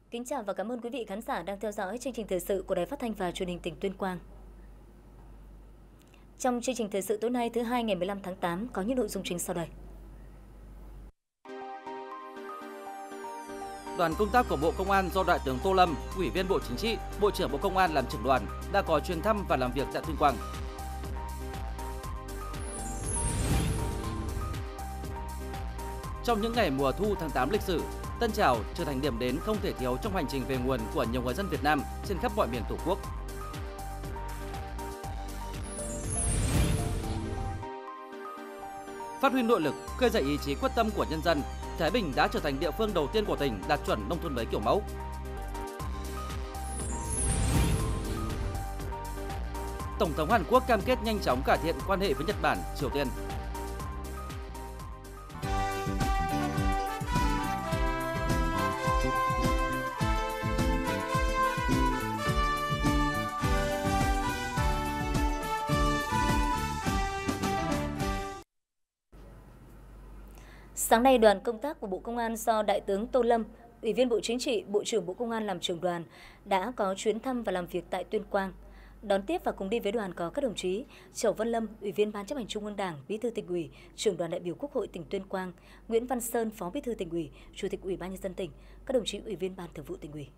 Kính chào và cảm ơn quý vị khán giả đang theo dõi chương trình thời sự của Đài Phát thanh và Truyền hình tỉnh Tuyên Quang. Trong chương trình thời sự tối nay thứ hai ngày 15 tháng 8 có những nội dung chính sau đây. Đoàn công tác của Bộ Công an do Đại tướng Tô Lâm, Ủy viên Bộ Chính trị, Bộ trưởng Bộ Công an làm trưởng đoàn đã có chuyến thăm và làm việc tại Tuyên Quang. Trong những ngày mùa thu tháng 8 lịch sử, Tân Trào trở thành điểm đến không thể thiếu trong hành trình về nguồn của nhiều người dân Việt Nam trên khắp mọi miền Tổ quốc. Phát huy nội lực, khơi dậy ý chí quyết tâm của nhân dân, Thái Bình đã trở thành địa phương đầu tiên của tỉnh đạt chuẩn nông thôn mới kiểu mẫu. Tổng thống Hàn Quốc cam kết nhanh chóng cải thiện quan hệ với Nhật Bản, Triều Tiên. Sáng nay, đoàn công tác của Bộ Công an do Đại tướng Tô Lâm, Ủy viên Bộ Chính trị, Bộ trưởng Bộ Công an làm trưởng đoàn đã có chuyến thăm và làm việc tại Tuyên Quang. Đón tiếp và cùng đi với đoàn có các đồng chí Chẩu Văn Lâm, Ủy viên Ban Chấp hành Trung ương Đảng, Bí thư Tỉnh ủy, Trưởng đoàn đại biểu Quốc hội tỉnh Tuyên Quang, Nguyễn Văn Sơn, Phó Bí thư Tỉnh ủy, Chủ tịch Ủy ban nhân dân tỉnh, các đồng chí Ủy viên Ban Thường vụ Tỉnh ủy.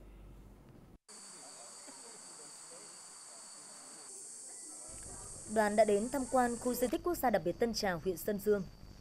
Đoàn đã đến tham quan khu di tích quốc gia đặc biệt Tân Trào, huyện Sơn Dương.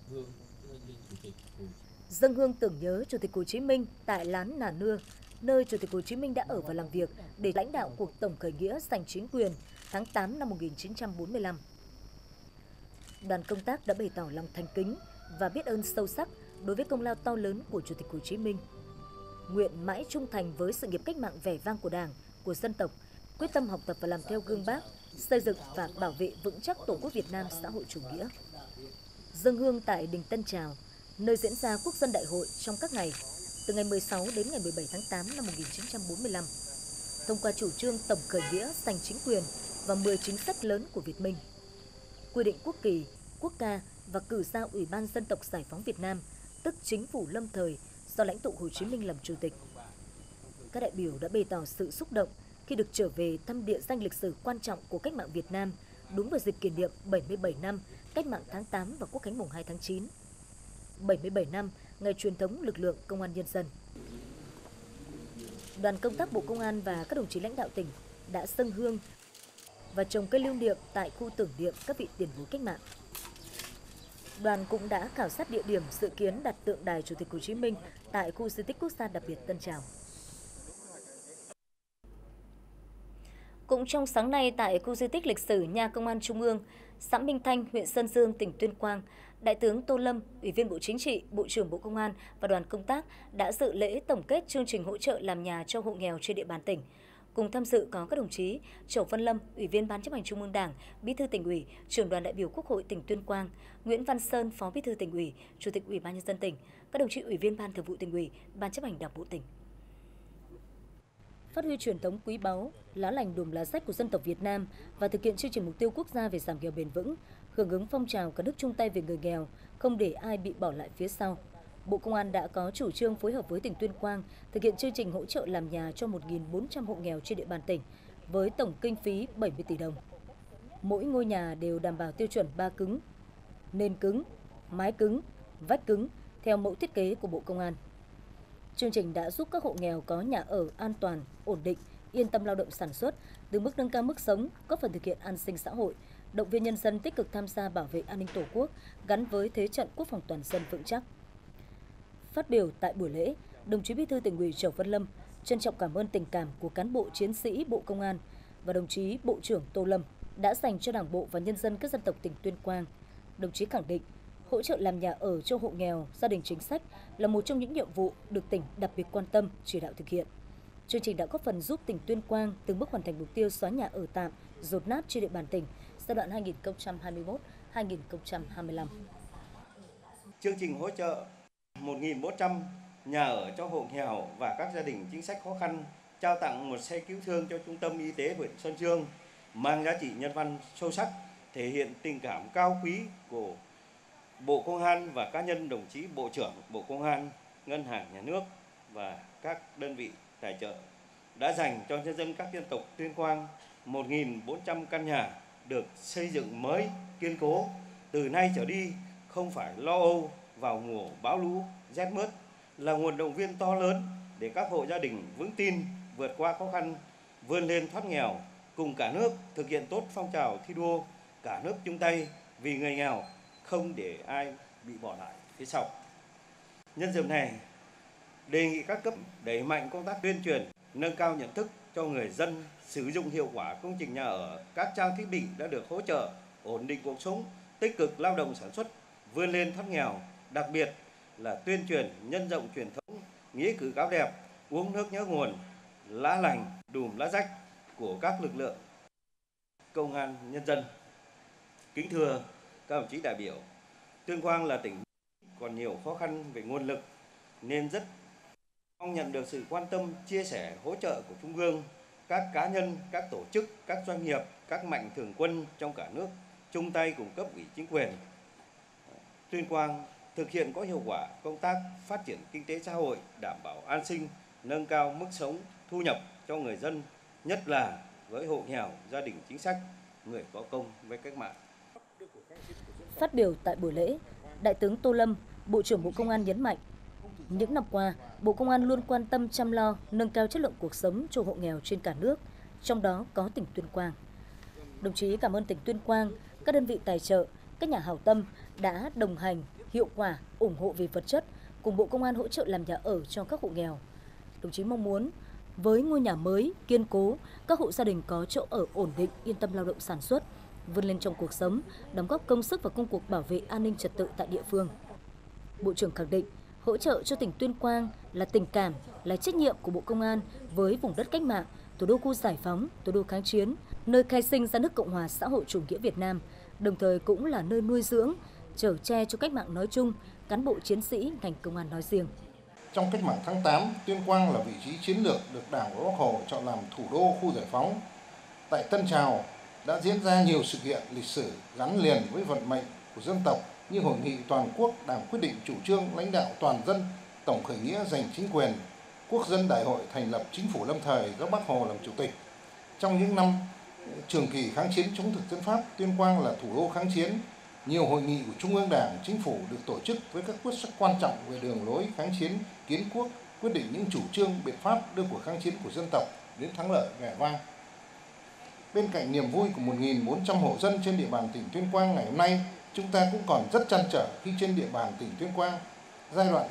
Dâng hương tưởng nhớ Chủ tịch Hồ Chí Minh tại lán Nà Nưa, nơi Chủ tịch Hồ Chí Minh đã ở và làm việc để lãnh đạo cuộc tổng khởi nghĩa giành chính quyền tháng 8 năm 1945. Đoàn công tác đã bày tỏ lòng thành kính và biết ơn sâu sắc đối với công lao to lớn của Chủ tịch Hồ Chí Minh. Nguyện mãi trung thành với sự nghiệp cách mạng vẻ vang của Đảng, của dân tộc, quyết tâm học tập và làm theo gương Bác, xây dựng và bảo vệ vững chắc Tổ quốc Việt Nam xã hội chủ nghĩa. Dâng hương tại đình Tân Trào, nơi diễn ra Quốc dân đại hội trong các ngày từ ngày 16 đến ngày 17 tháng 8 năm 1945, thông qua chủ trương tổng khởi nghĩa giành chính quyền và 10 chính sách lớn của Việt Minh, quy định quốc kỳ, quốc ca và cử ra Ủy ban Dân tộc Giải phóng Việt Nam, tức Chính phủ lâm thời do lãnh tụ Hồ Chí Minh làm chủ tịch. Các đại biểu đã bày tỏ sự xúc động khi được trở về thăm địa danh lịch sử quan trọng của cách mạng Việt Nam đúng vào dịp kỷ niệm 77 năm Cách mạng tháng 8 và Quốc khánh mùng 2 tháng 9. 77 năm ngày truyền thống lực lượng Công an nhân dân. Đoàn công tác Bộ Công an và các đồng chí lãnh đạo tỉnh đã dâng hương và trồng cây lưu niệm tại khu tưởng niệm các vị tiền bối cách mạng. Đoàn cũng đã khảo sát địa điểm dự kiến đặt tượng đài Chủ tịch Hồ Chí Minh tại khu di tích quốc gia đặc biệt Tân Trào. Cũng trong sáng nay tại khu di tích lịch sử Nhà Công an Trung ương, xã Minh Thanh, huyện Sơn Dương, tỉnh Tuyên Quang, Đại tướng Tô Lâm, Ủy viên Bộ Chính trị, Bộ trưởng Bộ Công an và đoàn công tác đã dự lễ tổng kết chương trình hỗ trợ làm nhà cho hộ nghèo trên địa bàn tỉnh. Cùng tham dự có các đồng chí Chẩu Văn Lâm, Ủy viên Ban Chấp hành Trung ương Đảng, Bí thư Tỉnh ủy, Trưởng đoàn đại biểu Quốc hội tỉnh Tuyên Quang, Nguyễn Văn Sơn, Phó Bí thư Tỉnh ủy, Chủ tịch Ủy ban nhân dân tỉnh, các đồng chí Ủy viên Ban Thường vụ Tỉnh ủy, Ban Chấp hành Đảng bộ tỉnh. Phát huy truyền thống quý báu, lá lành đùm lá rách của dân tộc Việt Nam và thực hiện chương trình mục tiêu quốc gia về giảm nghèo bền vững, hưởng ứng phong trào cả nước chung tay về người nghèo, không để ai bị bỏ lại phía sau. Bộ Công an đã có chủ trương phối hợp với tỉnh Tuyên Quang thực hiện chương trình hỗ trợ làm nhà cho 1.400 hộ nghèo trên địa bàn tỉnh với tổng kinh phí 70 tỷ đồng. Mỗi ngôi nhà đều đảm bảo tiêu chuẩn 3 cứng, nền cứng, mái cứng, vách cứng theo mẫu thiết kế của Bộ Công an. Chương trình đã giúp các hộ nghèo có nhà ở an toàn, ổn định, yên tâm lao động sản xuất, từng bước nâng cao mức sống, góp phần thực hiện an sinh xã hội, động viên nhân dân tích cực tham gia bảo vệ an ninh Tổ quốc gắn với thế trận quốc phòng toàn dân vững chắc. Phát biểu tại buổi lễ, đồng chí Bí thư Tỉnh ủy Chẩu Văn Lâm trân trọng cảm ơn tình cảm của cán bộ chiến sĩ Bộ Công an và đồng chí Bộ trưởng Tô Lâm đã dành cho Đảng bộ và nhân dân các dân tộc tỉnh Tuyên Quang. Đồng chí khẳng định hỗ trợ làm nhà ở cho hộ nghèo, gia đình chính sách là một trong những nhiệm vụ được tỉnh đặc biệt quan tâm, chỉ đạo thực hiện. Chương trình đã góp phần giúp tỉnh Tuyên Quang từng bước hoàn thành mục tiêu xóa nhà ở tạm, dột nát trên địa bàn tỉnh giai đoạn 2021-2025. Chương trình hỗ trợ 1.400 nhà ở cho hộ nghèo và các gia đình chính sách khó khăn, trao tặng một xe cứu thương cho Trung tâm Y tế huyện Sơn Dương, mang giá trị nhân văn sâu sắc, thể hiện tình cảm cao quý của Bộ Công an và cá nhân đồng chí Bộ trưởng Bộ Công an, Ngân hàng Nhà nước và các đơn vị tài trợ đã dành cho nhân dân các dân tộc Tuyên Quang 1.400 căn nhà được xây dựng mới, kiên cố. Từ nay trở đi không phải lo âu vào mùa bão lũ, rét mướt, là nguồn động viên to lớn để các hộ gia đình vững tin vượt qua khó khăn, vươn lên thoát nghèo, cùng cả nước thực hiện tốt phong trào thi đua cả nước chung tay vì người nghèo, không để ai bị bỏ lại phía sau. Nhân dịp này, đề nghị các cấp đẩy mạnh công tác tuyên truyền, nâng cao nhận thức cho người dân sử dụng hiệu quả công trình nhà ở, các trang thiết bị đã được hỗ trợ, ổn định cuộc sống, tích cực lao động sản xuất, vươn lên thoát nghèo, đặc biệt là tuyên truyền nhân rộng truyền thống nghĩa cử cao đẹp, uống nước nhớ nguồn, lá lành đùm lá rách của các lực lượng công an nhân dân. Kính thưa các đồng chí đại biểu, Tuyên Quang là tỉnh còn nhiều khó khăn về nguồn lực nên rất mong nhận được sự quan tâm, chia sẻ, hỗ trợ của Trung ương, các cá nhân, các tổ chức, các doanh nghiệp, các mạnh thường quân trong cả nước chung tay cùng cấp ủy chính quyền Tuyên Quang thực hiện có hiệu quả công tác phát triển kinh tế xã hội, đảm bảo an sinh, nâng cao mức sống, thu nhập cho người dân, nhất là với hộ nghèo, gia đình chính sách, người có công với cách mạng. Phát biểu tại buổi lễ, Đại tướng Tô Lâm, Bộ trưởng Bộ Công an nhấn mạnh, những năm qua, Bộ Công an luôn quan tâm chăm lo, nâng cao chất lượng cuộc sống cho hộ nghèo trên cả nước, trong đó có tỉnh Tuyên Quang. Đồng chí cảm ơn tỉnh Tuyên Quang, các đơn vị tài trợ, các nhà hảo tâm đã đồng hành, hiệu quả, ủng hộ về vật chất, cùng Bộ Công an hỗ trợ làm nhà ở cho các hộ nghèo. Đồng chí mong muốn, với ngôi nhà mới, kiên cố, các hộ gia đình có chỗ ở ổn định, yên tâm lao động sản xuất, vươn lên trong cuộc sống, đóng góp công sức vào công cuộc bảo vệ an ninh trật tự tại địa phương. Bộ trưởng khẳng định, hỗ trợ cho tỉnh Tuyên Quang là tình cảm, là trách nhiệm của Bộ Công an với vùng đất cách mạng, thủ đô khu giải phóng, thủ đô kháng chiến, nơi khai sinh ra nước Cộng hòa xã hội chủ nghĩa Việt Nam, đồng thời cũng là nơi nuôi dưỡng, chở che cho cách mạng nói chung, cán bộ chiến sĩ ngành công an nói riêng. Trong cách mạng tháng 8, Tuyên Quang là vị trí chiến lược được Đảng và Bác Hồ chọn làm thủ đô khu giải phóng. Tại Tân Trào đã diễn ra nhiều sự kiện lịch sử gắn liền với vận mệnh của dân tộc như Hội nghị Toàn quốc Đảng quyết định chủ trương lãnh đạo toàn dân, tổng khởi nghĩa giành chính quyền, Quốc dân đại hội thành lập chính phủ lâm thời do Bác Hồ làm chủ tịch. Trong những năm trường kỳ kháng chiến chống thực dân Pháp, Tuyên Quang là thủ đô kháng chiến. Nhiều hội nghị của Trung ương Đảng, Chính phủ được tổ chức với các quyết sách quan trọng về đường lối kháng chiến, kiến quốc, quyết định những chủ trương, biện pháp đưa cuộc kháng chiến của dân tộc đến thắng lợi vẻ vang. Bên cạnh niềm vui của 1.400 hộ dân trên địa bàn tỉnh Tuyên Quang ngày hôm nay, chúng ta cũng còn rất trăn trở khi trên địa bàn tỉnh Tuyên Quang, giai đoạn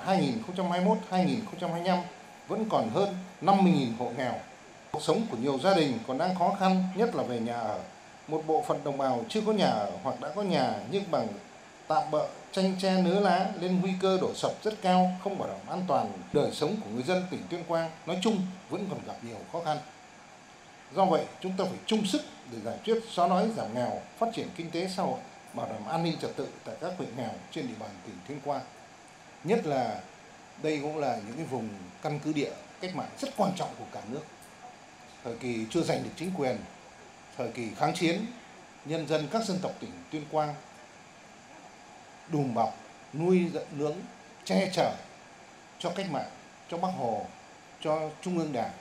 2021-2025 vẫn còn hơn 50.000 hộ nghèo. Cuộc sống của nhiều gia đình còn đang khó khăn, nhất là về nhà ở. Một bộ phận đồng bào chưa có nhà ở hoặc đã có nhà nhưng bằng tạm bợ, tranh tre nứa lá lên nguy cơ đổ sập rất cao, không bảo đảm an toàn. Đời sống của người dân tỉnh Tuyên Quang nói chung vẫn còn gặp nhiều khó khăn. Do vậy, chúng ta phải chung sức để giải quyết xóa đói giảm nghèo, phát triển kinh tế xã hội, bảo đảm an ninh trật tự tại các huyện nghèo trên địa bàn tỉnh Tuyên Quang. Nhất là đây cũng là những cái vùng căn cứ địa cách mạng rất quan trọng của cả nước. Thời kỳ chưa giành được chính quyền, thời kỳ kháng chiến, nhân dân các dân tộc tỉnh Tuyên Quang đùm bọc, nuôi ndưỡng, che chở cho cách mạng, cho Bác Hồ, cho Trung ương Đảng,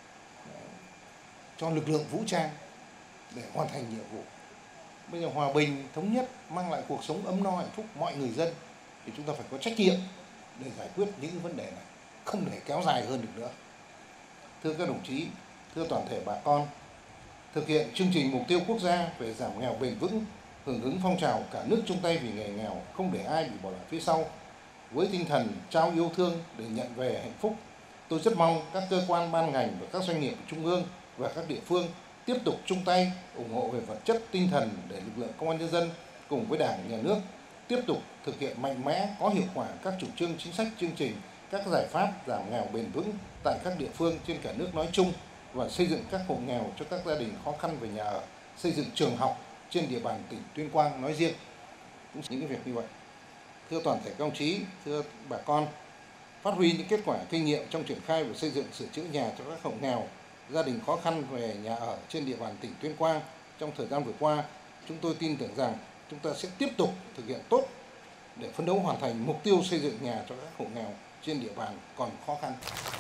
cho lực lượng vũ trang để hoàn thành nhiệm vụ. Bây giờ hòa bình, thống nhất, mang lại cuộc sống ấm no hạnh phúc mọi người dân thì chúng ta phải có trách nhiệm để giải quyết những vấn đề này, không để kéo dài hơn được nữa. Thưa các đồng chí, thưa toàn thể bà con, thực hiện chương trình mục tiêu quốc gia về giảm nghèo bền vững, hưởng ứng phong trào cả nước chung tay vì người nghèo, không để ai bị bỏ lại phía sau, với tinh thần trao yêu thương để nhận về hạnh phúc, tôi rất mong các cơ quan ban ngành và các doanh nghiệp trung ương và các địa phương tiếp tục chung tay ủng hộ về vật chất, tinh thần để lực lượng công an nhân dân cùng với Đảng, Nhà nước tiếp tục thực hiện mạnh mẽ, có hiệu quả các chủ trương, chính sách, chương trình, các giải pháp giảm nghèo bền vững tại các địa phương trên cả nước nói chung và xây dựng các hộ nghèo cho các gia đình khó khăn về nhà ở, xây dựng trường học trên địa bàn tỉnh Tuyên Quang nói riêng. Những cái việc như vậy. Thưa toàn thể các đồng chí, thưa bà con, phát huy những kết quả kinh nghiệm trong triển khai và xây dựng sửa chữa nhà cho các hộ nghèo, gia đình khó khăn về nhà ở trên địa bàn tỉnh Tuyên Quang trong thời gian vừa qua, chúng tôi tin tưởng rằng chúng ta sẽ tiếp tục thực hiện tốt để phấn đấu hoàn thành mục tiêu xây dựng nhà cho các hộ nghèo trên địa bàn còn khó khăn.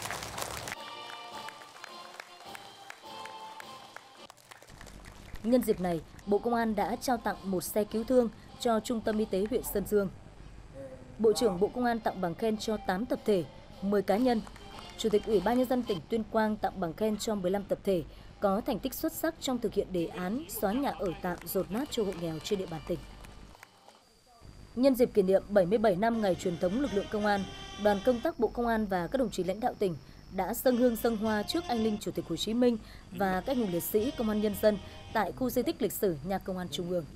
Nhân dịp này, Bộ Công an đã trao tặng một xe cứu thương cho Trung tâm Y tế huyện Sơn Dương. Bộ trưởng Bộ Công an tặng bằng khen cho 8 tập thể, 10 cá nhân. Chủ tịch Ủy ban Nhân dân tỉnh Tuyên Quang tặng bằng khen cho 15 tập thể có thành tích xuất sắc trong thực hiện đề án xóa nhà ở tạm dột nát cho hộ nghèo trên địa bàn tỉnh. Nhân dịp kỷ niệm 77 năm ngày truyền thống lực lượng công an, đoàn công tác Bộ Công an và các đồng chí lãnh đạo tỉnh đã dâng hương dâng hoa trước anh linh Chủ tịch Hồ Chí Minh và các anh hùng liệt sĩ Công an Nhân dân tại khu di tích lịch sử Nhà Công an Trung ương.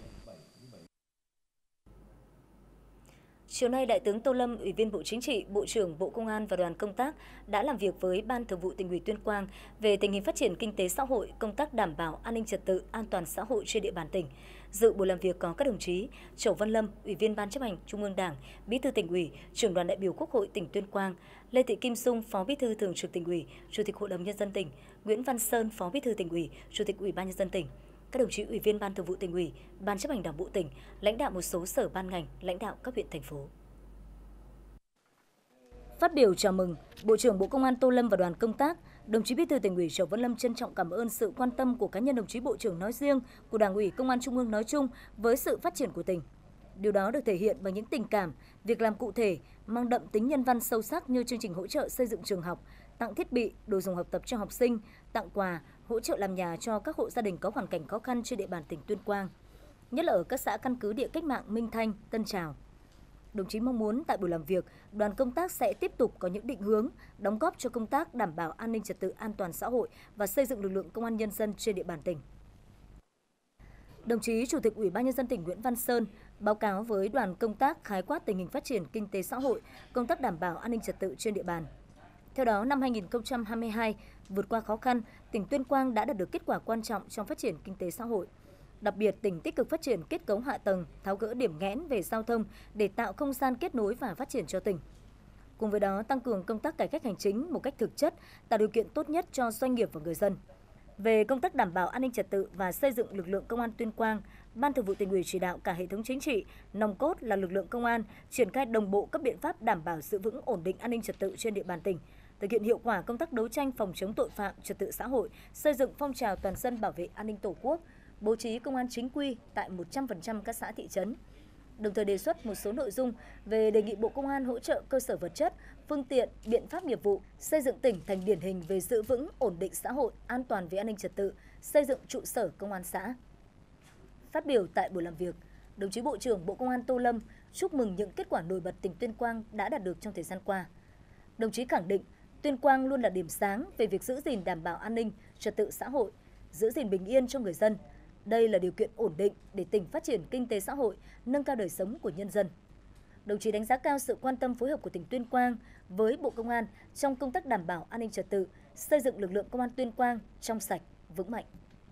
Chiều nay, Đại tướng Tô Lâm, Ủy viên Bộ Chính trị, Bộ trưởng Bộ Công an và đoàn công tác đã làm việc với Ban Thường vụ Tỉnh ủy Tuyên Quang về tình hình phát triển kinh tế xã hội, công tác đảm bảo an ninh trật tự, an toàn xã hội trên địa bàn tỉnh. Dự buổi làm việc có các đồng chí Chẩu Văn Lâm, Ủy viên Ban Chấp hành Trung ương Đảng, Bí thư Tỉnh ủy, Trưởng đoàn đại biểu Quốc hội tỉnh Tuyên Quang, Lê Thị Kim Sung, Phó Bí thư Thường trực Tỉnh ủy, Chủ tịch Hội đồng Nhân dân tỉnh, Nguyễn Văn Sơn, Phó Bí thư Tỉnh ủy, Chủ tịch Ủy ban Nhân dân tỉnh, các đồng chí Ủy viên Ban Thường vụ Tỉnh ủy, Ban Chấp hành Đảng bộ tỉnh, lãnh đạo một số sở ban ngành, lãnh đạo các huyện thành phố. Phát biểu chào mừng, Bộ trưởng Bộ Công an Tô Lâm và đoàn công tác, đồng chí Bí thư Tỉnh ủy Chẩu Văn Lâm trân trọng cảm ơn sự quan tâm của cá nhân đồng chí Bộ trưởng nói riêng, của Đảng ủy Công an Trung ương nói chung với sự phát triển của tỉnh. Điều đó được thể hiện bằng những tình cảm, việc làm cụ thể, mang đậm tính nhân văn sâu sắc như chương trình hỗ trợ xây dựng trường học, tặng thiết bị, đồ dùng học tập cho học sinh, tặng quà, hỗ trợ làm nhà cho các hộ gia đình có hoàn cảnh khó khăn trên địa bàn tỉnh Tuyên Quang, nhất là ở các xã căn cứ địa cách mạng Minh Thanh, Tân Trào. Đồng chí mong muốn tại buổi làm việc, đoàn công tác sẽ tiếp tục có những định hướng, đóng góp cho công tác đảm bảo an ninh trật tự, an toàn xã hội và xây dựng lực lượng công an nhân dân trên địa bàn tỉnh. Đồng chí Chủ tịch Ủy ban Nhân dân tỉnh Nguyễn Văn Sơn báo cáo với đoàn công tác khái quát tình hình phát triển kinh tế xã hội, công tác đảm bảo an ninh trật tự trên địa bàn. Theo đó, năm 2022, vượt qua khó khăn, tỉnh Tuyên Quang đã đạt được kết quả quan trọng trong phát triển kinh tế xã hội. Đặc biệt, tỉnh tích cực phát triển kết cấu hạ tầng, tháo gỡ điểm nghẽn về giao thông để tạo không gian kết nối và phát triển cho tỉnh. Cùng với đó, tăng cường công tác cải cách hành chính một cách thực chất, tạo điều kiện tốt nhất cho doanh nghiệp và người dân. Về công tác đảm bảo an ninh trật tự và xây dựng lực lượng công an Tuyên Quang, Ban Thường vụ Tỉnh ủy chỉ đạo cả hệ thống chính trị, nòng cốt là lực lượng công an, triển khai đồng bộ các biện pháp đảm bảo giữ vững ổn định an ninh trật tự trên địa bàn tỉnh, thực hiện hiệu quả công tác đấu tranh phòng chống tội phạm, trật tự xã hội, xây dựng phong trào toàn dân bảo vệ an ninh Tổ quốc, bố trí công an chính quy tại 100% các xã thị trấn. Đồng thời đề xuất một số nội dung về đề nghị Bộ Công an hỗ trợ cơ sở vật chất, phương tiện, biện pháp nghiệp vụ, xây dựng tỉnh thành điển hình về giữ vững, ổn định xã hội, an toàn về an ninh trật tự, xây dựng trụ sở công an xã. Phát biểu tại buổi làm việc, đồng chí Bộ trưởng Bộ Công an Tô Lâm chúc mừng những kết quả nổi bật tỉnh Tuyên Quang đã đạt được trong thời gian qua. Đồng chí khẳng định Tuyên Quang luôn là điểm sáng về việc giữ gìn đảm bảo an ninh, trật tự xã hội, giữ gìn bình yên cho người dân. Đây là điều kiện ổn định để tỉnh phát triển kinh tế xã hội, nâng cao đời sống của nhân dân. Đồng chí đánh giá cao sự quan tâm phối hợp của tỉnh Tuyên Quang với Bộ Công an trong công tác đảm bảo an ninh trật tự, xây dựng lực lượng công an Tuyên Quang trong sạch, vững mạnh.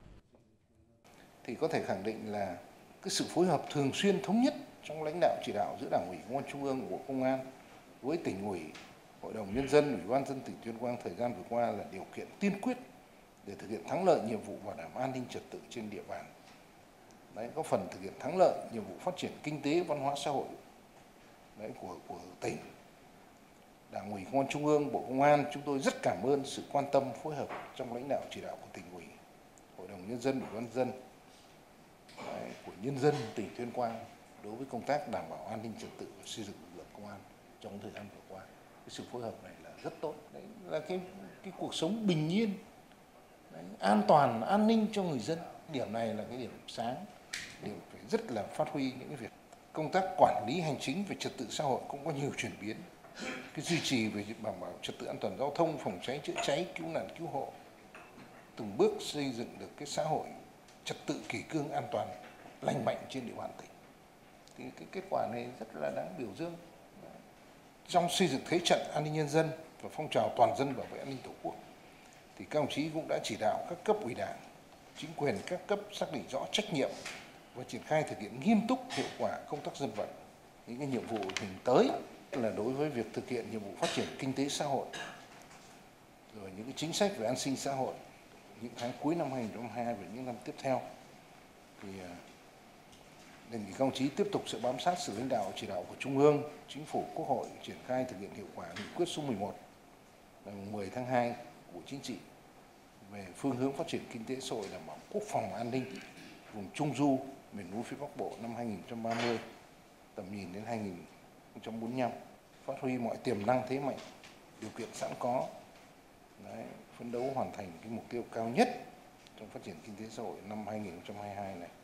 Thì có thể khẳng định là cái sự phối hợp thường xuyên thống nhất trong lãnh đạo chỉ đạo giữa Đảng ủy Công an Trung ương và Bộ Công an với Tỉnh ủy, Hội đồng Nhân dân, Ủy ban nhân dân tỉnh Tuyên Quang thời gian vừa qua là điều kiện tiên quyết để thực hiện thắng lợi nhiệm vụ bảo đảm an ninh trật tự trên địa bàn. Đấy, có phần thực hiện thắng lợi nhiệm vụ phát triển kinh tế, văn hóa xã hội của tỉnh. Đảng ủy Công an Trung ương, Bộ Công an chúng tôi rất cảm ơn sự quan tâm phối hợp trong lãnh đạo chỉ đạo của Tỉnh ủy, Hội đồng Nhân dân, Ủy ban nhân dân, của nhân dân tỉnh Tuyên Quang đối với công tác đảm bảo an ninh trật tự và xây dựng lực lượng công an trong thời gian vừa qua. Cái sự phối hợp này là rất tốt. Đấy là cái cuộc sống bình yên, an toàn, an ninh cho người dân. Điểm này là cái điểm sáng, điểm phải rất là phát huy những cái việc. Công tác quản lý hành chính về trật tự xã hội cũng có nhiều chuyển biến. Cái duy trì về đảm bảo trật tự an toàn giao thông, phòng cháy chữa cháy, cứu nạn cứu hộ, từng bước xây dựng được cái xã hội trật tự kỷ cương an toàn, lành mạnh trên địa bàn tỉnh. Thì cái kết quả này rất là đáng biểu dương. Trong xây dựng thế trận an ninh nhân dân và phong trào toàn dân bảo vệ an ninh Tổ quốc, thì các đồng chí cũng đã chỉ đạo các cấp ủy Đảng, chính quyền các cấp xác định rõ trách nhiệm và triển khai thực hiện nghiêm túc hiệu quả công tác dân vận. Những cái nhiệm vụ hình tới là đối với việc thực hiện nhiệm vụ phát triển kinh tế xã hội, rồi những cái chính sách về an sinh xã hội những tháng cuối năm 2022 và những năm tiếp theo, thì đề nghị các đồng chí tiếp tục sự bám sát sự lãnh đạo chỉ đạo của Trung ương, Chính phủ, Quốc hội triển khai thực hiện hiệu quả nghị quyết số 11 ngày 10 tháng 2 của Chính trị về phương hướng phát triển kinh tế xã hội đảm bảo quốc phòng an ninh vùng Trung Du, miền núi phía Bắc Bộ năm 2030, tầm nhìn đến 2045, phát huy mọi tiềm năng thế mạnh, điều kiện sẵn có, phấn đấu hoàn thành cái mục tiêu cao nhất trong phát triển kinh tế xã hội năm 2022 này.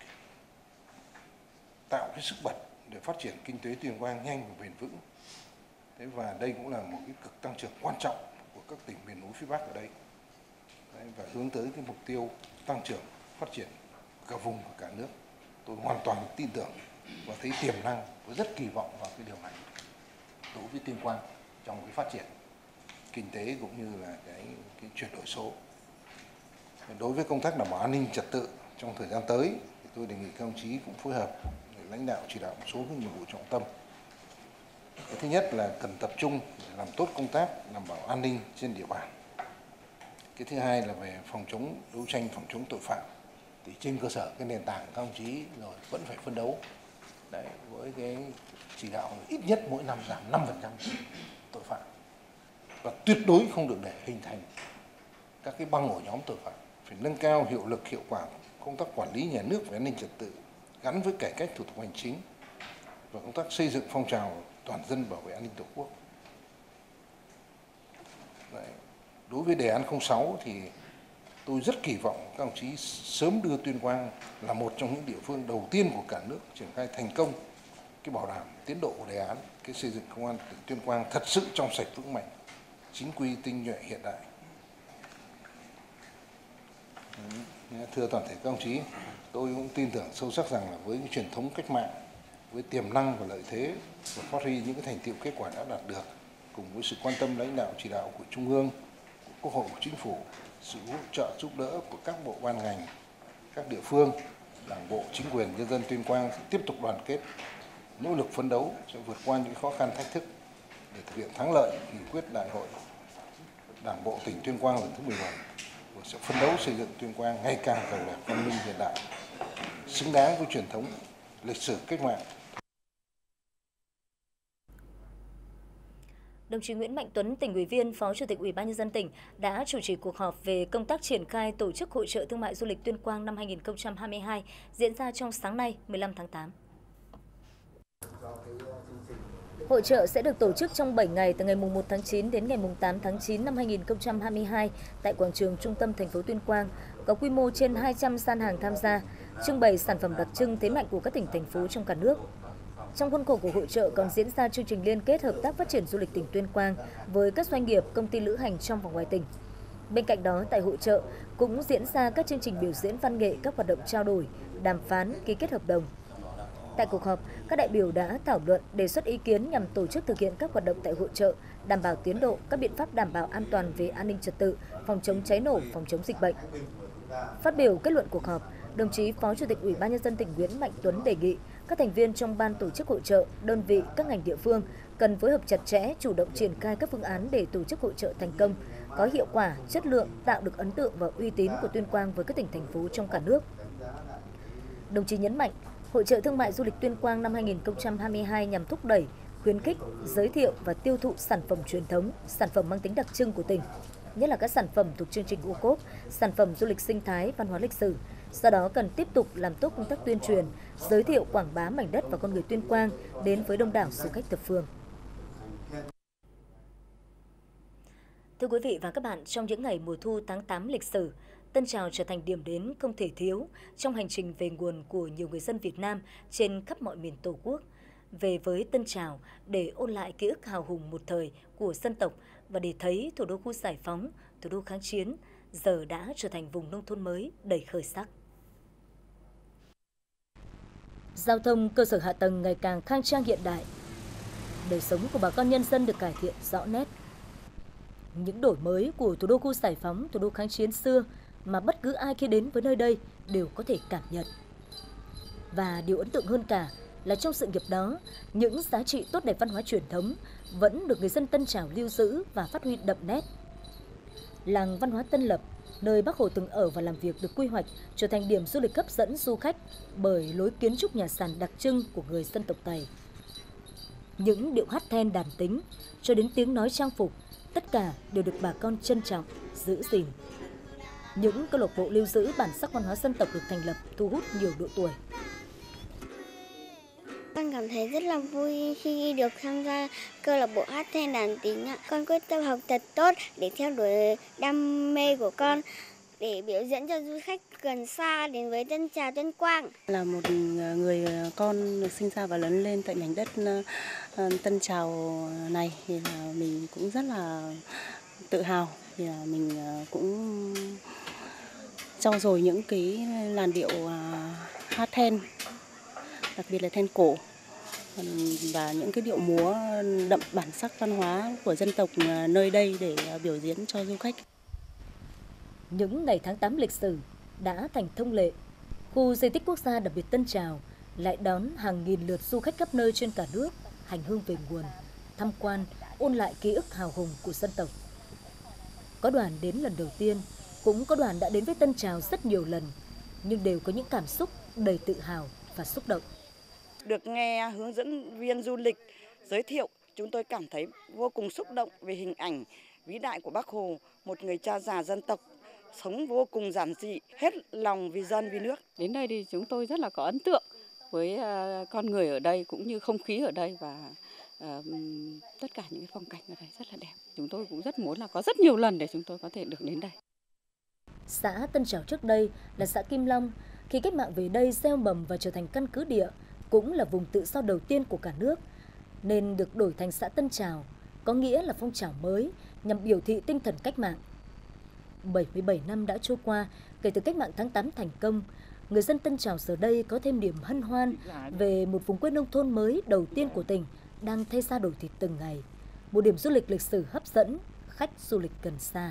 Tạo cái sức bật để phát triển kinh tế Tuyên Quang nhanh và bền vững. Và đây cũng là một cái cực tăng trưởng quan trọng của các tỉnh miền núi phía Bắc ở đây. Và hướng tới cái mục tiêu tăng trưởng phát triển cả vùng và cả nước. Tôi hoàn toàn tin tưởng và thấy tiềm năng, tôi rất kỳ vọng vào cái điều này đối với Tuyên Quang trong cái phát triển kinh tế cũng như là cái chuyển đổi số. Đối với công tác đảm bảo an ninh trật tự trong thời gian tới thì tôi đề nghị các đồng chí cũng phối hợp để lãnh đạo chỉ đạo một số các nhiệm vụ trọng tâm. Cái thứ nhất là cần tập trung để làm tốt công tác đảm bảo an ninh trên địa bàn. Cái thứ hai là về phòng chống đấu tranh phòng chống tội phạm. Thì trên cơ sở cái nền tảng các đồng chí rồi vẫn phải phấn đấu với cái chỉ đạo ít nhất mỗi năm giảm 5% tội phạm. Và tuyệt đối không được để hình thành các cái băng ổ nhóm tội phạm. Phải nâng cao hiệu lực hiệu quả công tác quản lý nhà nước về an ninh trật tự gắn với cải cách thủ tục hành chính và công tác xây dựng phong trào toàn dân bảo vệ an ninh Tổ quốc. Đối với đề án 06 thì tôi rất kỳ vọng các đồng chí sớm đưa Tuyên Quang là một trong những địa phương đầu tiên của cả nước triển khai thành công cái bảo đảm tiến độ của đề án, cái xây dựng công an tỉnh Tuyên Quang thật sự trong sạch vững mạnh, chính quy tinh nhuệ hiện đại. Thưa toàn thể các đồng chí, tôi cũng tin tưởng sâu sắc rằng là với cái truyền thống cách mạng, với tiềm năng và lợi thế và phát huy những cái thành tựu kết quả đã đạt được, cùng với sự quan tâm lãnh đạo chỉ đạo của Trung ương, của Quốc hội, của Chính phủ, sự hỗ trợ giúp đỡ của các bộ ban ngành, các địa phương, Đảng bộ, chính quyền, nhân dân Tuyên Quang sẽ tiếp tục đoàn kết, nỗ lực phấn đấu sẽ vượt qua những khó khăn thách thức để thực hiện thắng lợi nghị quyết đại hội Đảng bộ tỉnh Tuyên Quang lần thứ 17 và sẽ phấn đấu xây dựng Tuyên Quang ngày càng giàu đẹp, văn minh hiện đại, xứng đáng với truyền thống lịch sử cách mạng. Đồng chí Nguyễn Mạnh Tuấn, Tỉnh ủy viên, Phó Chủ tịch Ủy ban Nhân dân tỉnh đã chủ trì cuộc họp về công tác triển khai tổ chức Hội chợ Thương mại Du lịch Tuyên Quang năm 2022 diễn ra trong sáng nay 15 tháng 8. Hội chợ sẽ được tổ chức trong 7 ngày từ ngày 1 tháng 9 đến ngày 8 tháng 9 năm 2022 tại quảng trường trung tâm thành phố Tuyên Quang, có quy mô trên 200 gian hàng tham gia, trưng bày sản phẩm đặc trưng thế mạnh của các tỉnh, thành phố trong cả nước. Trong khuôn khổ của hội chợ còn diễn ra chương trình liên kết hợp tác phát triển du lịch tỉnh Tuyên Quang với các doanh nghiệp, công ty lữ hành trong và ngoài tỉnh. Bên cạnh đó, tại hội chợ cũng diễn ra các chương trình biểu diễn văn nghệ, các hoạt động trao đổi, đàm phán, ký kết hợp đồng. Tại cuộc họp, các đại biểu đã thảo luận, đề xuất ý kiến nhằm tổ chức thực hiện các hoạt động tại hội chợ, đảm bảo tiến độ, các biện pháp đảm bảo an toàn về an ninh trật tự, phòng chống cháy nổ, phòng chống dịch bệnh. Phát biểu kết luận cuộc họp, đồng chí Phó Chủ tịch Ủy ban Nhân dân tỉnh Nguyễn Mạnh Tuấn đề nghị các thành viên trong ban tổ chức hội chợ, đơn vị, các ngành địa phương cần phối hợp chặt chẽ, chủ động triển khai các phương án để tổ chức hội chợ thành công, có hiệu quả, chất lượng, tạo được ấn tượng và uy tín của Tuyên Quang với các tỉnh, thành phố trong cả nước. Đồng chí nhấn mạnh, Hội chợ Thương mại Du lịch Tuyên Quang năm 2022 nhằm thúc đẩy, khuyến khích, giới thiệu và tiêu thụ sản phẩm truyền thống, sản phẩm mang tính đặc trưng của tỉnh, nhất là các sản phẩm thuộc chương trình OCOP, sản phẩm du lịch sinh thái, văn hóa lịch sử. Do đó cần tiếp tục làm tốt công tác tuyên truyền, giới thiệu quảng bá mảnh đất và con người Tuyên Quang đến với đông đảo du khách thập phương. Thưa quý vị và các bạn, trong những ngày mùa thu tháng 8 lịch sử, Tân Trào trở thành điểm đến không thể thiếu trong hành trình về nguồn của nhiều người dân Việt Nam trên khắp mọi miền Tổ quốc. Về với Tân Trào để ôn lại ký ức hào hùng một thời của dân tộc và để thấy thủ đô khu giải phóng, thủ đô kháng chiến, giờ đã trở thành vùng nông thôn mới đầy khởi sắc. Giao thông, cơ sở hạ tầng ngày càng khang trang hiện đại. Đời sống của bà con nhân dân được cải thiện rõ nét. Những đổi mới của thủ đô khu giải phóng, thủ đô kháng chiến xưa mà bất cứ ai khi đến với nơi đây đều có thể cảm nhận. Và điều ấn tượng hơn cả là trong sự nghiệp đó, những giá trị tốt đẹp văn hóa truyền thống vẫn được người dân Tân Trào lưu giữ và phát huy đậm nét. Làng văn hóa Tân Lập, nơi Bác Hồ từng ở và làm việc được quy hoạch trở thành điểm du lịch hấp dẫn du khách bởi lối kiến trúc nhà sàn đặc trưng của người dân tộc Tày. Những điệu hát then đàn tính cho đến tiếng nói trang phục, tất cả đều được bà con trân trọng, giữ gìn. Những câu lạc bộ lưu giữ bản sắc văn hóa dân tộc được thành lập thu hút nhiều độ tuổi. Con cảm thấy rất là vui khi được tham gia câu lạc bộ hát then đàn tính. Con quyết tâm học thật tốt để theo đuổi đam mê của con, để biểu diễn cho du khách gần xa đến với Tân Trào, Tuyên Quang. Là một người con được sinh ra và lớn lên tại mảnh đất Tân Trào này thì là mình cũng rất là tự hào, thì là mình cũng trau dồi những cái làn điệu hát then, đặc biệt là then cổ và những cái điệu múa đậm bản sắc văn hóa của dân tộc nơi đây để biểu diễn cho du khách. Những ngày tháng 8 lịch sử đã thành thông lệ, khu di tích quốc gia đặc biệt Tân Trào lại đón hàng nghìn lượt du khách khắp nơi trên cả nước hành hương về nguồn, tham quan, ôn lại ký ức hào hùng của dân tộc. Có đoàn đến lần đầu tiên, cũng có đoàn đã đến với Tân Trào rất nhiều lần, nhưng đều có những cảm xúc đầy tự hào và xúc động. Được nghe hướng dẫn viên du lịch giới thiệu, chúng tôi cảm thấy vô cùng xúc động về hình ảnh vĩ đại của Bác Hồ, một người cha già dân tộc, sống vô cùng giản dị, hết lòng vì dân, vì nước. Đến đây thì chúng tôi rất là có ấn tượng với con người ở đây cũng như không khí ở đây và tất cả những cái phong cảnh ở đây rất là đẹp. Chúng tôi cũng rất muốn là có rất nhiều lần để chúng tôi có thể được đến đây. Xã Tân Trào trước đây là xã Kim Long, khi cách mạng về đây gieo mầm và trở thành căn cứ địa, cũng là vùng tự do đầu tiên của cả nước, nên được đổi thành xã Tân Trào, có nghĩa là phong trào mới nhằm biểu thị tinh thần cách mạng. 77 năm đã trôi qua kể từ cách mạng tháng 8 thành công, người dân Tân Trào giờ đây có thêm niềm hân hoan về một vùng quê nông thôn mới đầu tiên của tỉnh đang thay da đổi thịt từng ngày, một điểm du lịch lịch sử hấp dẫn khách du lịch gần xa.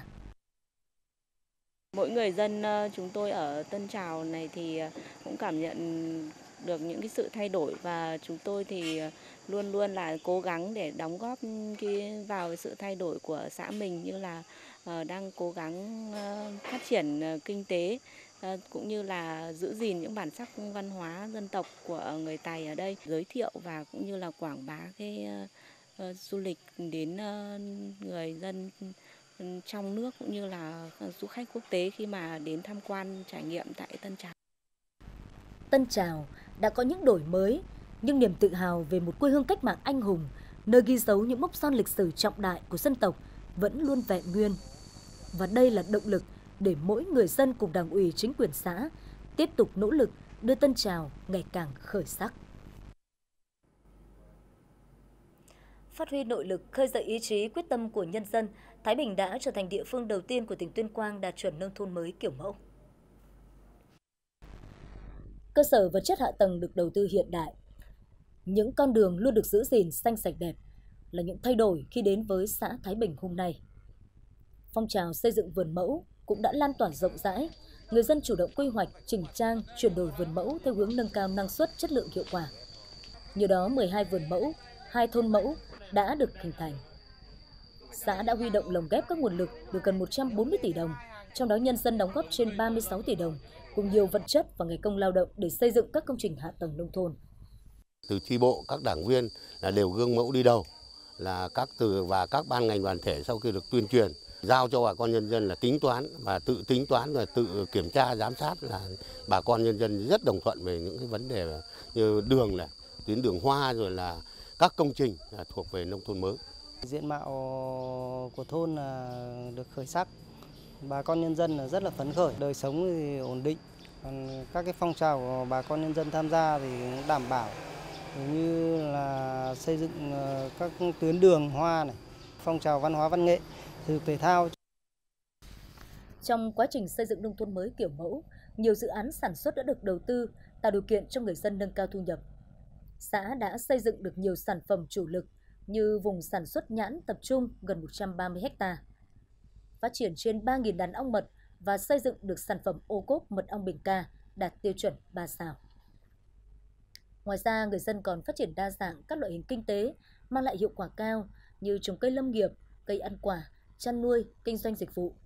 Mỗi người dân chúng tôi ở Tân Trào này thì cũng cảm nhận được những cái sự thay đổi và chúng tôi thì luôn luôn là cố gắng để đóng góp vào cái sự thay đổi của xã mình, như là đang cố gắng phát triển kinh tế cũng như là giữ gìn những bản sắc văn hóa dân tộc của người Tày ở đây, giới thiệu và cũng như là quảng bá cái du lịch đến người dân trong nước cũng như là du khách quốc tế khi mà đến tham quan trải nghiệm tại Tân Trào. Tân Trào đã có những đổi mới, nhưng niềm tự hào về một quê hương cách mạng anh hùng, nơi ghi dấu những mốc son lịch sử trọng đại của dân tộc vẫn luôn vẹn nguyên. Và đây là động lực để mỗi người dân cùng Đảng ủy chính quyền xã tiếp tục nỗ lực đưa Tân Trào ngày càng khởi sắc. Phát huy nội lực, khơi dậy ý chí quyết tâm của nhân dân, Thái Bình đã trở thành địa phương đầu tiên của tỉnh Tuyên Quang đạt chuẩn nông thôn mới kiểu mẫu. Cơ sở vật chất hạ tầng được đầu tư hiện đại. Những con đường luôn được giữ gìn xanh sạch đẹp là những thay đổi khi đến với xã Thái Bình hôm nay. Phong trào xây dựng vườn mẫu cũng đã lan tỏa rộng rãi. Người dân chủ động quy hoạch, chỉnh trang, chuyển đổi vườn mẫu theo hướng nâng cao năng suất, chất lượng, hiệu quả. Nhờ đó 12 vườn mẫu, 2 thôn mẫu đã được hình thành. Xã đã huy động lồng ghép các nguồn lực được gần 140 tỷ đồng, trong đó nhân dân đóng góp trên 36 tỷ đồng, cùng nhiều vật chất và ngày công lao động để xây dựng các công trình hạ tầng nông thôn. Từ chi bộ, các đảng viên là đều gương mẫu đi đầu, là các ban ngành đoàn thể sau khi được tuyên truyền giao cho bà con nhân dân là tính toán và tự tính toán và tự kiểm tra giám sát, là bà con nhân dân rất đồng thuận về những cái vấn đề như đường này, tuyến đường hoa, rồi là các công trình thuộc về nông thôn mới. Diện mạo của thôn là được khởi sắc, bà con nhân dân là rất là phấn khởi, đời sống thì ổn định. Còn các cái phong trào của bà con nhân dân tham gia thì cũng đảm bảo, như là xây dựng các tuyến đường hoa này, phong trào văn hóa văn nghệ, thể dục thể thao. Trong quá trình xây dựng nông thôn mới kiểu mẫu, nhiều dự án sản xuất đã được đầu tư, tạo điều kiện cho người dân nâng cao thu nhập. Xã đã xây dựng được nhiều sản phẩm chủ lực như vùng sản xuất nhãn tập trung gần 130 ha, phát triển trên 3.000 đàn ong mật và xây dựng được sản phẩm ô cốp mật ong Bình Ca đạt tiêu chuẩn 3 sao. Ngoài ra, người dân còn phát triển đa dạng các loại hình kinh tế mang lại hiệu quả cao như trồng cây lâm nghiệp, cây ăn quả, chăn nuôi, kinh doanh dịch vụ.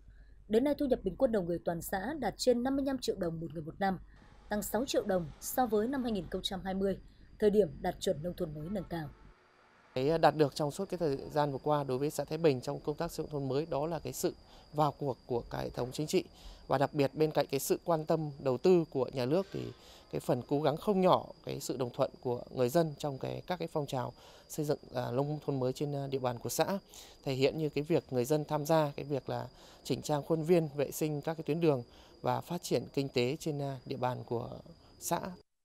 Đến nay, thu nhập bình quân đầu người toàn xã đạt trên 55 triệu đồng một người một năm, tăng 6 triệu đồng so với năm 2020, thời điểm đạt chuẩn nông thôn mới nâng cao. Cái đạt được trong suốt cái thời gian vừa qua đối với xã Thái Bình trong công tác xây dựng nông thôn mới đó là cái sự vào cuộc của cả hệ thống chính trị, và đặc biệt bên cạnh cái sự quan tâm đầu tư của nhà nước thì cái phần cố gắng không nhỏ cái sự đồng thuận của người dân trong các cái phong trào xây dựng nông thôn mới trên địa bàn của xã, thể hiện như cái việc người dân tham gia cái việc là chỉnh trang khuôn viên, vệ sinh các cái tuyến đường và phát triển kinh tế trên địa bàn của xã.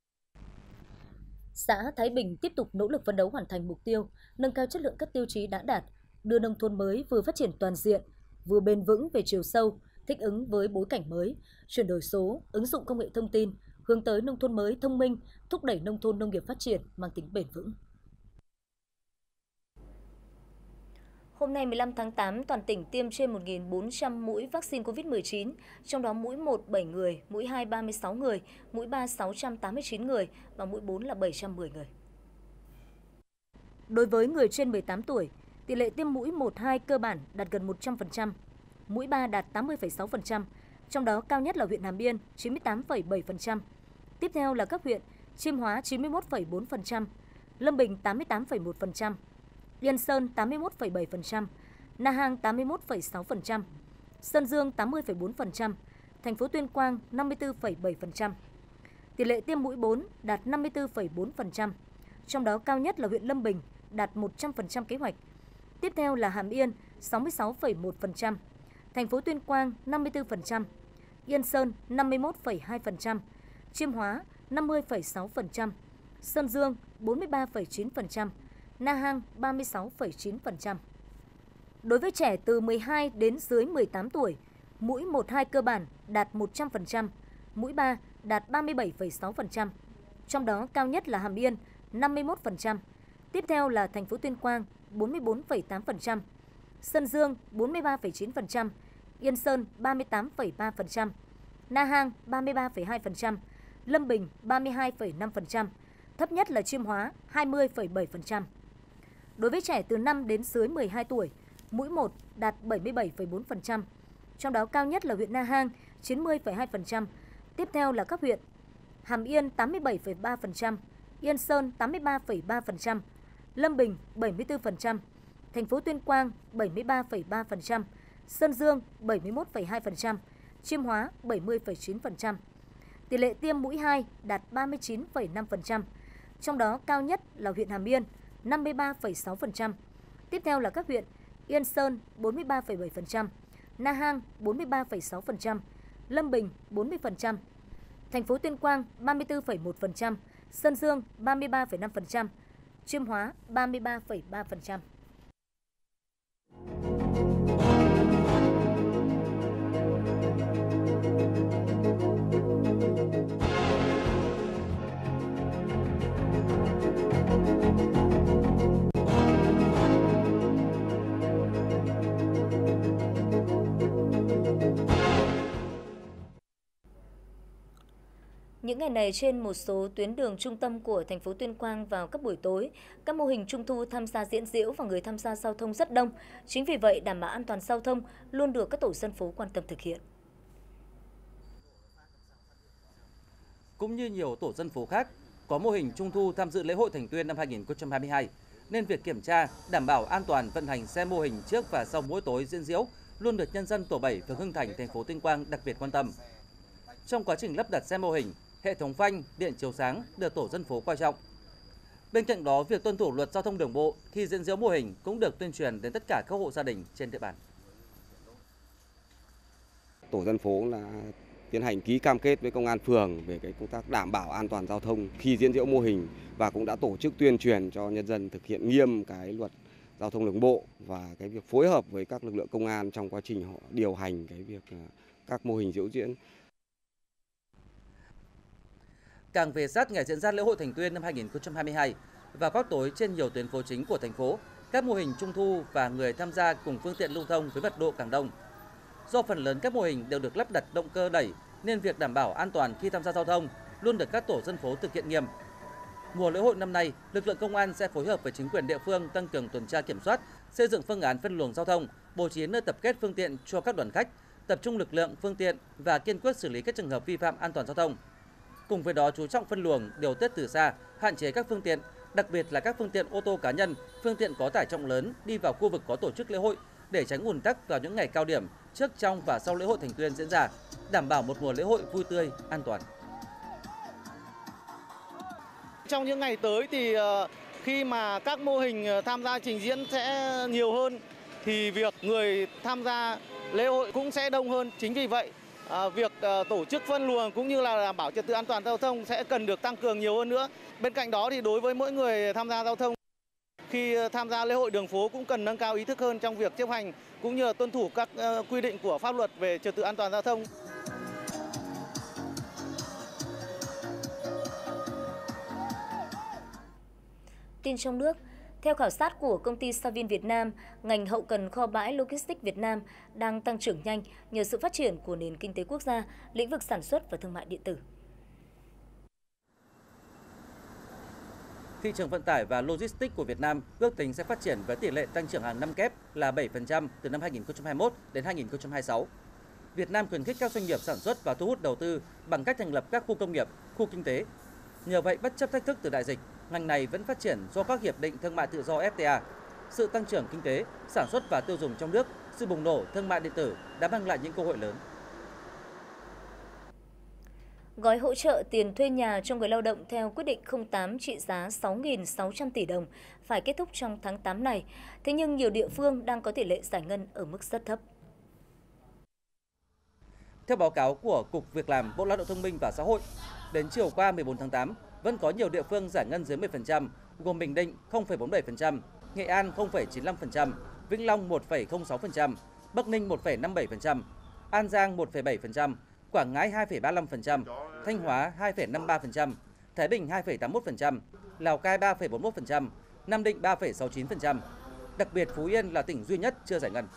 Xã Thái Bình tiếp tục nỗ lực phấn đấu hoàn thành mục tiêu, nâng cao chất lượng các tiêu chí đã đạt, đưa nông thôn mới vừa phát triển toàn diện, vừa bền vững về chiều sâu, thích ứng với bối cảnh mới, chuyển đổi số, ứng dụng công nghệ thông tin, hướng tới nông thôn mới thông minh, thúc đẩy nông thôn nông nghiệp phát triển mang tính bền vững. Hôm nay 15 tháng 8, toàn tỉnh tiêm trên 1.400 mũi vaccine COVID-19, trong đó mũi 1 7 người, mũi 2 36 người, mũi 3 689 người và mũi 4 là 710 người. Đối với người trên 18 tuổi, tỷ lệ tiêm mũi 1-2 cơ bản đạt gần 100%, mũi 3 đạt 80,6%, trong đó cao nhất là huyện Hàm Yên 98,7%. Tiếp theo là các huyện Chiêm Hóa 91,4%, Lâm Bình 88,1%, Yên Sơn 81,7%, Na Hàng 81,6%, Sơn Dương 80,4%, thành phố Tuyên Quang 54,7%. Tỷ lệ tiêm mũi 4 đạt 54,4%, trong đó cao nhất là huyện Lâm Bình đạt 100% kế hoạch. Tiếp theo là Hàm Yên 66,1%, thành phố Tuyên Quang 54%, Yên Sơn 51,2%, Chiêm Hóa 50,6%, Sơn Dương 43,9%, Na Hàng 36,9%. Đối với trẻ từ 12 đến dưới 18 tuổi, mũi 1-2 cơ bản đạt 100%, mũi 3 đạt 37,6%, trong đó cao nhất là Hàm Yên 51%, tiếp theo là thành phố Tuyên Quang 44,8%, Sơn Dương 43,9%, Yên Sơn 38,3%, Na Hàng 33,2%, Lâm Bình 32,5%, thấp nhất là Chiêm Hóa 20,7%. Đối với trẻ từ 5 đến dưới 12 tuổi, mũi 1 đạt 77,4%, trong đó cao nhất là huyện Na Hàng 90,2%, tiếp theo là các huyện Hàm Yên 87,3%, Yên Sơn 83,3%, Lâm Bình 74%, thành phố Tuyên Quang 73,3%, Sơn Dương 71,2%, Chiêm Hóa 70,9%. Tỷ lệ tiêm mũi 2 đạt 39,5%, trong đó cao nhất là huyện Hàm Yên 53,6%, tiếp theo là các huyện Yên Sơn 43,7%, Na Hàng 43,6%, Lâm Bình 40%, thành phố Tuyên Quang 34,1%, Sơn Dương 33,5%, Chiêm Hóa 33,3%. Những ngày này trên một số tuyến đường trung tâm của thành phố Tuyên Quang vào các buổi tối, các mô hình trung thu tham gia diễn giễu và người tham gia giao thông rất đông. Chính vì vậy, đảm bảo an toàn giao thông luôn được các tổ dân phố quan tâm thực hiện. Cũng như nhiều tổ dân phố khác, có mô hình trung thu tham dự lễ hội Thành Tuyên năm 2022, nên việc kiểm tra, đảm bảo an toàn vận hành xe mô hình trước và sau mỗi tối diễn giễu luôn được nhân dân tổ 7 phường Hưng Thành, thành phố Tuyên Quang đặc biệt quan tâm. Trong quá trình lắp đặt xe mô hình, hệ thống phanh, điện chiếu sáng được tổ dân phố coi trọng. Bên cạnh đó, việc tuân thủ luật giao thông đường bộ khi diễn giễu mô hình cũng được tuyên truyền đến tất cả các hộ gia đình trên địa bàn. Tổ dân phố là tiến hành ký cam kết với công an phường về cái công tác đảm bảo an toàn giao thông khi diễn giễu mô hình và cũng đã tổ chức tuyên truyền cho nhân dân thực hiện nghiêm cái luật giao thông đường bộ và cái việc phối hợp với các lực lượng công an trong quá trình họ điều hành cái việc các mô hình diễu diễn. Càng về sát ngày diễn ra lễ hội Thành Tuyên năm 2022, vào các tối trên nhiều tuyến phố chính của thành phố, các mô hình trung thu và người tham gia cùng phương tiện lưu thông với mật độ càng đông. Do phần lớn các mô hình đều được lắp đặt động cơ đẩy nên việc đảm bảo an toàn khi tham gia giao thông luôn được các tổ dân phố thực hiện nghiêm. Mùa lễ hội năm nay, lực lượng công an sẽ phối hợp với chính quyền địa phương tăng cường tuần tra kiểm soát, xây dựng phương án phân luồng giao thông, bố trí nơi tập kết phương tiện cho các đoàn khách, tập trung lực lượng, phương tiện và kiên quyết xử lý các trường hợp vi phạm an toàn giao thông. Cùng với đó chú trọng phân luồng, điều tiết từ xa, hạn chế các phương tiện, đặc biệt là các phương tiện ô tô cá nhân, phương tiện có tải trọng lớn đi vào khu vực có tổ chức lễ hội để tránh ùn tắc vào những ngày cao điểm trước, trong và sau lễ hội Thành Tuyên diễn ra, đảm bảo một mùa lễ hội vui tươi, an toàn. Trong những ngày tới thì khi mà các mô hình tham gia trình diễn sẽ nhiều hơn thì việc người tham gia lễ hội cũng sẽ đông hơn. Chính vì vậy, việc tổ chức phân luồng cũng như là đảm bảo trật tự an toàn giao thông sẽ cần được tăng cường nhiều hơn nữa. Bên cạnh đó thì đối với mỗi người tham gia giao thông, khi tham gia lễ hội đường phố cũng cần nâng cao ý thức hơn trong việc chấp hành cũng như là tuân thủ các quy định của pháp luật về trật tự an toàn giao thông. Tin trong nước, theo khảo sát của công ty Savin Việt Nam, ngành hậu cần kho bãi Logistics Việt Nam đang tăng trưởng nhanh nhờ sự phát triển của nền kinh tế quốc gia, lĩnh vực sản xuất và thương mại điện tử. Thị trường vận tải và logistics của Việt Nam ước tính sẽ phát triển với tỷ lệ tăng trưởng hàng năm kép là 7% từ năm 2021 đến 2026. Việt Nam khuyến khích các doanh nghiệp sản xuất và thu hút đầu tư bằng cách thành lập các khu công nghiệp, khu kinh tế. Nhờ vậy, bất chấp thách thức từ đại dịch, ngành này vẫn phát triển do các hiệp định thương mại tự do FTA. Sự tăng trưởng kinh tế, sản xuất và tiêu dùng trong nước, sự bùng nổ thương mại điện tử đã mang lại những cơ hội lớn. Gói hỗ trợ tiền thuê nhà cho người lao động theo quyết định 08 trị giá 6.600 tỷ đồng phải kết thúc trong tháng 8 này. Thế nhưng nhiều địa phương đang có tỷ lệ giải ngân ở mức rất thấp. Theo báo cáo của Cục Việc làm, Bộ Lao động Thương binh và Xã hội, đến chiều qua 14 tháng 8, vẫn có nhiều địa phương giải ngân dưới 10%, gồm Bình Định 0,47%, Nghệ An 0,95%, Vĩnh Long 1,06%, Bắc Ninh 1,57%, An Giang 1,7%, Quảng Ngãi 2,35%, Thanh Hóa 2,53%, Thái Bình 2,81%, Lào Cai 3,41%, Nam Định 3,69%. Đặc biệt Phú Yên là tỉnh duy nhất chưa giải ngân.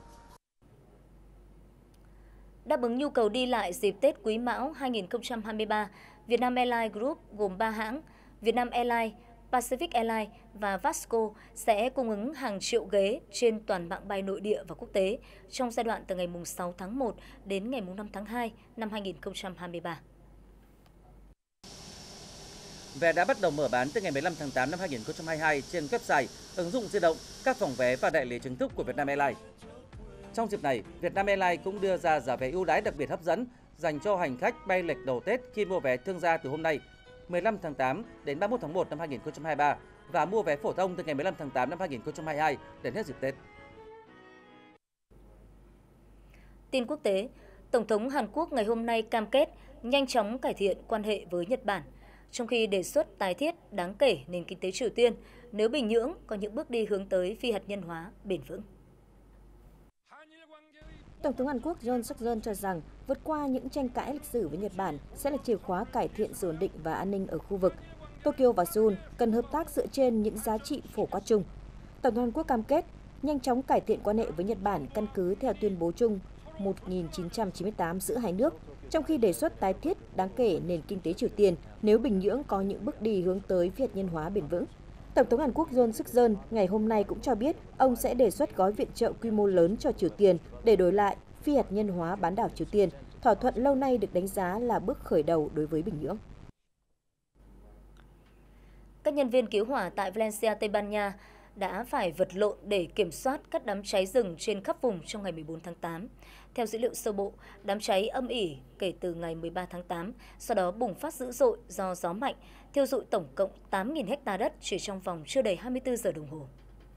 Đáp ứng nhu cầu đi lại dịp Tết Quý Mão 2023, Vietnam Airlines Group gồm 3 hãng Vietnam Airlines, Pacific Airlines và Vasco sẽ cung ứng hàng triệu ghế trên toàn mạng bay nội địa và quốc tế trong giai đoạn từ ngày 6 tháng 1 đến ngày 5 tháng 2 năm 2023. Vé đã bắt đầu mở bán từ ngày 15 tháng 8 năm 2022 trên website, ứng dụng di động, các phòng vé và đại lý chính thức của Vietnam Airlines. Trong dịp này, Vietnam Airlines cũng đưa ra giá vé ưu đãi đặc biệt hấp dẫn dành cho hành khách bay lệch đầu Tết khi mua vé thương gia từ hôm nay, 15 tháng 8 đến 31 tháng 1 năm 2023 và mua vé phổ thông từ ngày 15 tháng 8 năm 2022 đến hết dịp Tết. Tin quốc tế, Tổng thống Hàn Quốc ngày hôm nay cam kết nhanh chóng cải thiện quan hệ với Nhật Bản, trong khi đề xuất tái thiết đáng kể nền kinh tế Triều Tiên nếu Bình Nhưỡng có những bước đi hướng tới phi hạt nhân hóa bền vững. Tổng thống Hàn Quốc Yoon Suk Yeol cho rằng vượt qua những tranh cãi lịch sử với Nhật Bản sẽ là chìa khóa cải thiện sự ổn định và an ninh ở khu vực. Tokyo và Seoul cần hợp tác dựa trên những giá trị phổ quát chung. Tổng thống Hàn Quốc cam kết nhanh chóng cải thiện quan hệ với Nhật Bản căn cứ theo tuyên bố chung 1998 giữa hai nước, trong khi đề xuất tái thiết đáng kể nền kinh tế Triều Tiên nếu Bình Nhưỡng có những bước đi hướng tới phi hạt nhân hóa bền vững. Tổng thống Hàn Quốc Yoon Suk Yeol ngày hôm nay cũng cho biết ông sẽ đề xuất gói viện trợ quy mô lớn cho Triều Tiên để đổi lại phi hạt nhân hóa bán đảo Triều Tiên, thỏa thuận lâu nay được đánh giá là bước khởi đầu đối với Bình Nhưỡng. Các nhân viên cứu hỏa tại Valencia, Tây Ban Nha đã phải vật lộn để kiểm soát các đám cháy rừng trên khắp vùng trong ngày 14 tháng 8. Theo dữ liệu sơ bộ, đám cháy âm ỉ kể từ ngày 13 tháng 8, sau đó bùng phát dữ dội do gió mạnh, thiêu rụi tổng cộng 8.000 ha đất chỉ trong vòng chưa đầy 24 giờ đồng hồ.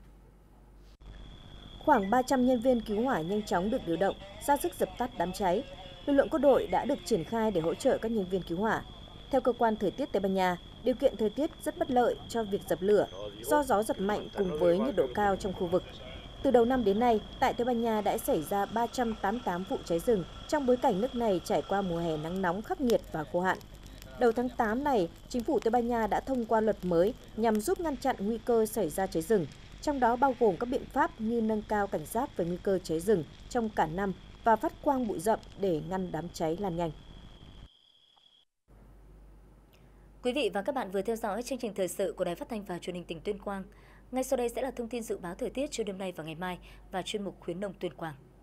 Khoảng 300 nhân viên cứu hỏa nhanh chóng được điều động ra sức dập tắt đám cháy. Lực lượng quân đội đã được triển khai để hỗ trợ các nhân viên cứu hỏa. Theo cơ quan thời tiết Tây Ban Nha, điều kiện thời tiết rất bất lợi cho việc dập lửa do gió giật mạnh cùng với nhiệt độ cao trong khu vực. Từ đầu năm đến nay, tại Tây Ban Nha đã xảy ra 388 vụ cháy rừng trong bối cảnh nước này trải qua mùa hè nắng nóng khắc nghiệt và khô hạn. Đầu tháng 8 này, chính phủ Tây Ban Nha đã thông qua luật mới nhằm giúp ngăn chặn nguy cơ xảy ra cháy rừng, trong đó bao gồm các biện pháp như nâng cao cảnh giác về nguy cơ cháy rừng trong cả năm và phát quang bụi rậm để ngăn đám cháy lan nhanh. Quý vị và các bạn vừa theo dõi chương trình thời sự của Đài Phát thanh và Truyền hình tỉnh Tuyên Quang. Ngay sau đây sẽ là thông tin dự báo thời tiết cho đêm nay và ngày mai và chuyên mục khuyến nông Tuyên Quang.